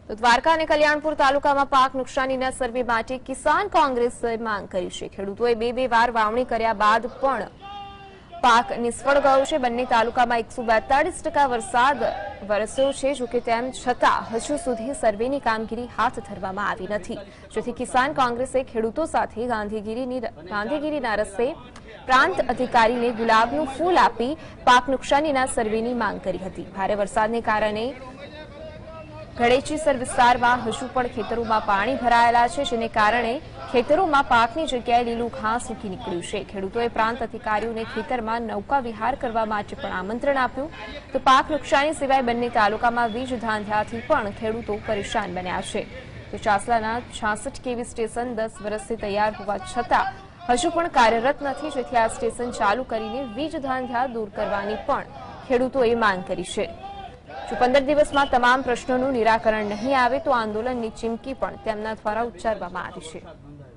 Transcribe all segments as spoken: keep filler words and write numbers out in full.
તો દ્વારકા અને કલ્યાણપુર તાલુકામાં પાક નુકસાનીના સર્વે માટે કિસાન કોંગ્રેસે માંગ કરી છે। ખેડૂતોએ બે બે વાર વાવણી કર્યા બાદ પણ પાક નિષ્ફળ ગયો છે। બંને તાલુકામાં એકસો બેતાળીસ ટકા વરસાદ વરસ્યો છે। જોકે તેમ છતાં હજુ સુધી સર્વેની કામગીરી હાથ ધરવામાં આવી નથી, જેથી કિસાન કોંગ્રેસે ખેડૂતો સાથે ગાંધીગીરીની ગાંધીગીરીના રસ્તે પ્રાંત અધિકારીને ગુલાબનું ફૂલ આપી પાક નુકસાનીના સર્વેની માંગ કરી હતી। ભારે વરસાદને કારણે ગળેચીસર વિસ્તારમાં હજુ પણ ખેતરોમાં પાણી ભરાયેલા છે, જેને કારણે ખેતરોમાં પાકની જગ્યાએ લીલું ઘાસ ઉગી નીકળ્યું છે। ખેડૂતોએ પ્રાંત અધિકારીઓને ખેતરમાં નૌકા વિહાર કરવા માટે પણ આમંત્રણ આપ્યું। તો પાક નુકસાની સિવાય બંને તાલુકામાં વીજ ધાંધ્યાથી પણ ખેડૂતો પરેશાન બન્યા છે। તો ચાસલાના છાસઠ કેવી સ્ટેશન દસ વર્ષથી તૈયાર હોવા છતાં હજુ પણ કાર્યરત નથી, જેથી આ સ્ટેશન ચાલુ કરીને વીજ ધાંધ્યા દૂર કરવાની પણ ખેડૂતોએ માંગ કરી છે। જો પંદર દિવસમાં તમામ પ્રશ્નોનું નિરાકરણ નહીં આવે તો આંદોલનની ચીમકી પણ તેમના દ્વારા ઉચ્ચારવામાં આવી છે।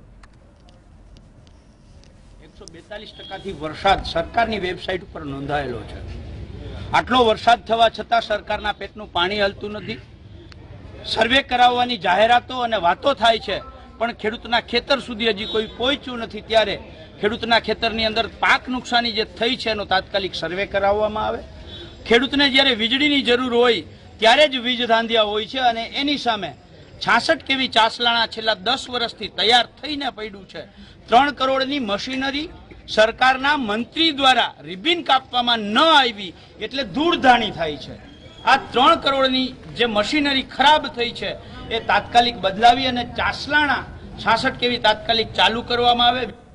એકસો બેતાલીસ ટકાથી વરસાદ સરકારની વેબસાઇટ ઉપર નોંધાયેલો છે। આટલો વરસાદ થવા છતાં સરકારના પેટનું પાણી હલતું નથી। સર્વે કરાવવાની જાહેરાતો અને વાતો થાય છે, પણ ખેડૂતના ખેતર સુધી હજી કોઈ પહોંચ્યું નથી। ત્યારે ખેડૂતના ખેતરની અંદર પાક નુકસાની જે થઈ છે એનો તાત્કાલિક સર્વે કરાવવામાં આવે। ખેડૂતને જ્યારે વીજળીની જરૂર હોય ત્યારે જ વીજ ધાંધિયા હોય છે, અને એની સામે છાસઠ કેવી ચાસલાણા છેલ્લા દસ વર્ષથી તૈયાર થઈને પડ્યું છે। ત્રણ કરોડની મશીનરી સરકારના મંત્રી દ્વારા રિબિન કાપવામાં ન આવી એટલે ધૂળધાણી થાય છે। આ ત્રણ કરોડની જે મશીનરી ખરાબ થઈ છે એ તાત્કાલિક બદલાવી અને ચાસલાણા છાસઠ કેવી તાત્કાલિક ચાલુ કરવામાં આવે।